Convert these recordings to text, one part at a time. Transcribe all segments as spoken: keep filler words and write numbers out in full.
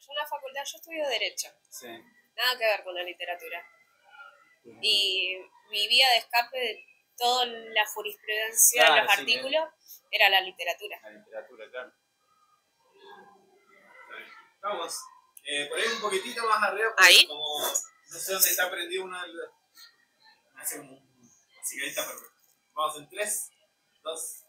Yo en la facultad, yo estudio Derecho. Sí. Nada que ver con la literatura. Uh-huh. Y mi vía de escape de toda la jurisprudencia, claro, los sí, artículos, bien. Era la literatura. La literatura, claro. Vamos, eh, por ahí un poquitito más arriba, ¿ahí? Como no sé dónde está prendido una... Hace como... Así que ahí está perfecto. Vamos en tres, dos...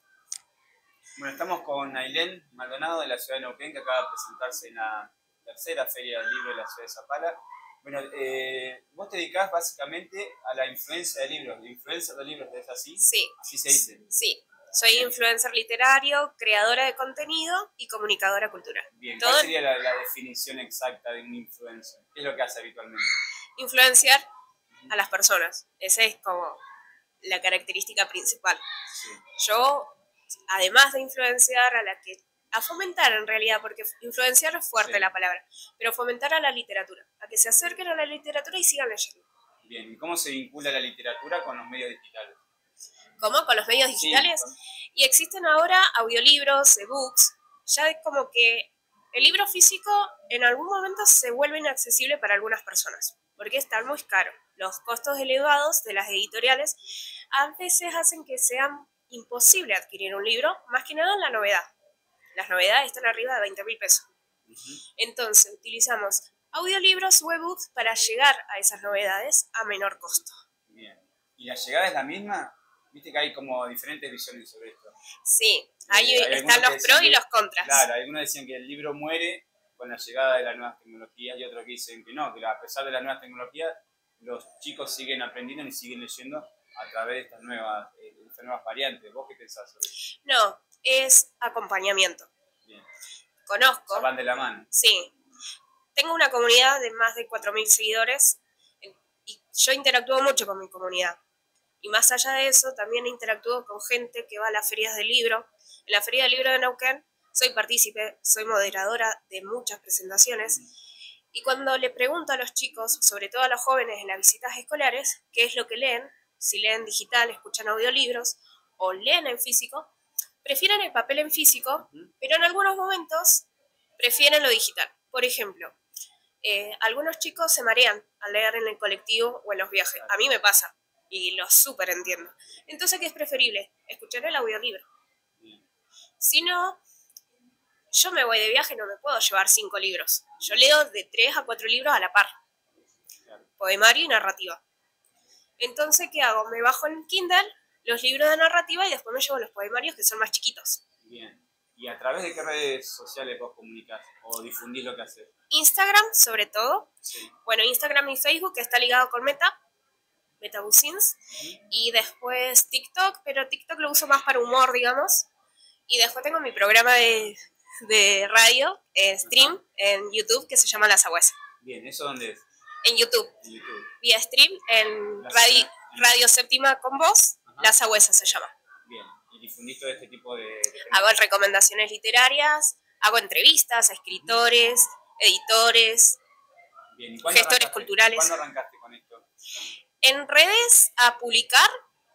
Bueno, estamos con Ailén Maldonado de la ciudad de Neuquén, que acaba de presentarse en la tercera Feria del Libro de la ciudad de Zapala. Bueno, eh, vos te dedicás básicamente a la influencia de libros, la influencia de libros, ¿es así? Sí. Así se dice. Sí. Soy Bien. influencer literario, creadora de contenido y comunicadora cultural. Bien, ¿cuál Todo sería la, la definición exacta de un influencer? ¿Qué es lo que hace habitualmente? Influenciar a las personas. Esa es como la característica principal. Sí. Yo, además de influenciar a la que... a fomentar en realidad, porque influenciar es fuerte sí. la palabra, pero fomentar a la literatura, a que se acerquen a la literatura y sigan leyendo. Bien, ¿y cómo se vincula la literatura con los medios digitales? ¿Cómo? ¿Con los medios digitales? Sí, con... Y existen ahora audiolibros, ebooks, ya es como que el libro físico en algún momento se vuelve inaccesible para algunas personas, porque está muy caro. Los costos elevados de las editoriales a veces hacen que sea imposible adquirir un libro, más que nada en la novedad. Las novedades están arriba de veinte mil pesos. Uh-huh. Entonces, utilizamos audiolibros o ebooks para llegar a esas novedades a menor costo. Bien. ¿Y la llegada es la misma? Viste que hay como diferentes visiones sobre esto. Sí, ahí eh, están los pros y los contras. Claro, algunos decían que el libro muere con la llegada de las nuevas tecnologías y otros que dicen que no, que a pesar de las nuevas tecnologías, los chicos siguen aprendiendo y siguen leyendo a través de estas nuevas, eh, estas nuevas variantes. ¿Vos qué pensás sobre eso? No, es acompañamiento. Bien. Conozco. O sea, van de la mano. Sí. Tengo una comunidad de más de cuatro mil seguidores y yo interactúo mucho con mi comunidad. Y más allá de eso, también interactúo con gente que va a las ferias del libro. En la Feria del Libro de Neuquén soy partícipe, soy moderadora de muchas presentaciones. Y cuando le pregunto a los chicos, sobre todo a los jóvenes en las visitas escolares, qué es lo que leen, si leen digital, escuchan audiolibros o leen en físico, prefieren el papel en físico, pero en algunos momentos prefieren lo digital. Por ejemplo, eh, algunos chicos se marean al leer en el colectivo o en los viajes. A mí me pasa. Y lo súper entiendo. Entonces, ¿qué es preferible? Escuchar el audiolibro. Si no, yo me voy de viaje y no me puedo llevar cinco libros. Yo leo de tres a cuatro libros a la par. Poemario y narrativa. Entonces, ¿qué hago? Me bajo en Kindle los libros de narrativa y después me llevo los poemarios que son más chiquitos. Bien. ¿Y a través de qué redes sociales vos comunicás o difundís lo que haces? Instagram, sobre todo. Sí. Bueno, Instagram y Facebook, que está ligado con Meta. Metabusins, uh-huh. Y después TikTok, pero TikTok lo uso más para humor, digamos, y después tengo mi programa de, de radio, eh, stream, uh-huh. en YouTube, que se llama La Sagüesa. Bien, ¿eso dónde es? En YouTube, en YouTube. Vía stream, en radio, radio Séptima con Voz, uh-huh. La Sagüesa se llama. Bien, y difundís todo este tipo de... de hago recomendaciones literarias, hago entrevistas a escritores, editores, Bien, ¿y gestores arrancaste? culturales. ¿Cuándo arrancaste con esto? En redes a publicar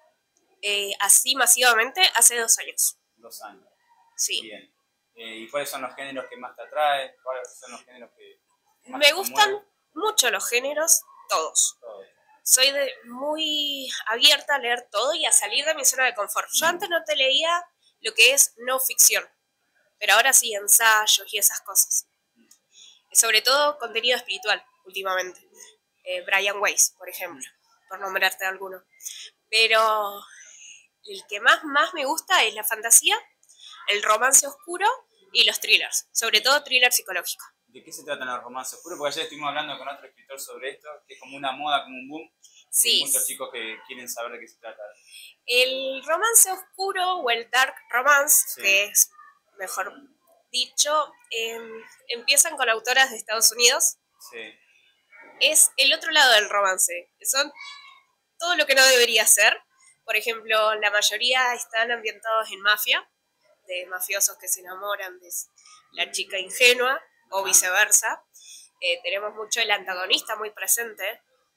eh, así masivamente hace dos años. Dos años. Sí. Bien. Eh, ¿Y cuáles son los géneros que más te atraen? ¿Cuáles son los géneros que más Me te gustan conmueven? mucho los géneros, todos. Todos. Soy de, muy abierta a leer todo y a salir de mi zona de confort. Yo antes no te leía lo que es no ficción, pero ahora sí, ensayos y esas cosas. Sobre todo contenido espiritual, últimamente. Eh, Brian Weiss, por ejemplo, por nombrarte alguno. Pero el que más, más me gusta es la fantasía, el romance oscuro y los thrillers, sobre todo thriller psicológico. ¿De qué se tratan los romances oscuros? Porque ayer estuvimos hablando con otro escritor sobre esto, que es como una moda, como un boom. Sí. Hay muchos chicos que quieren saber de qué se trata. El romance oscuro o el dark romance, sí. Que es mejor dicho, eh, empiezan con autoras de Estados Unidos. Sí. Es el otro lado del romance. Son todo lo que no debería ser. Por ejemplo, la mayoría están ambientados en mafia, de mafiosos que se enamoran de la chica ingenua o viceversa. Eh, tenemos mucho el antagonista muy presente.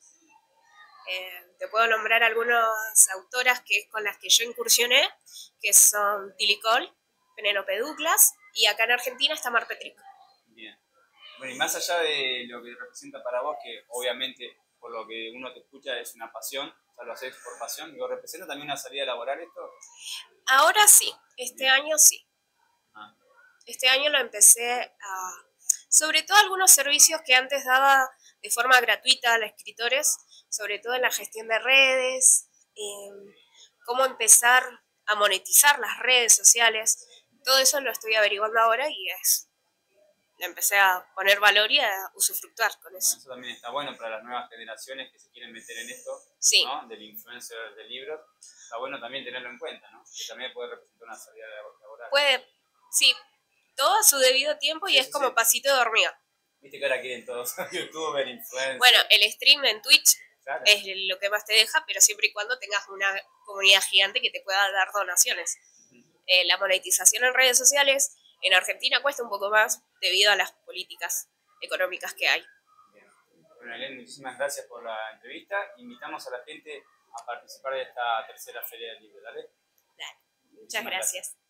Eh, te puedo nombrar algunas autoras que, con las que yo incursioné, que son Tilly Cole, Penélope Douglas, y acá en Argentina está Mar Petrick. Bien. Bueno, y más allá de lo que representa para vos, que obviamente por lo que uno te escucha es una pasión, o sea, lo haces por pasión, digo, ¿representa también una salida laboral esto? Ahora sí, este Bien. año sí. Ah, Este año lo empecé a... Sobre todo algunos servicios que antes daba de forma gratuita a los escritores, sobre todo en la gestión de redes, eh, cómo empezar a monetizar las redes sociales. Todo eso lo estoy averiguando ahora y es... Le empecé a poner valor y a usufructuar con bueno, eso. eso también está bueno para las nuevas generaciones que se quieren meter en esto, Sí. ¿no? Del influencer de libros. Está bueno también tenerlo en cuenta, ¿no? Que también puede representar una salida laboral. Puede, sí, todo a su debido tiempo y Sí, es sí, como sí. pasito de hormiga. Viste que ahora quieren todos youtuber, influencer. Bueno, el stream en Twitch Claro. es lo que más te deja, pero siempre y cuando tengas una comunidad gigante que te pueda dar donaciones. Eh, la monetización en redes sociales en Argentina cuesta un poco más debido a las políticas económicas que hay. Bien. Bueno, Ailén, muchísimas gracias por la entrevista. Invitamos a la gente a participar de esta tercera feria del libro. ¿Dale? Dale. Muchas Muchísimas gracias. gracias.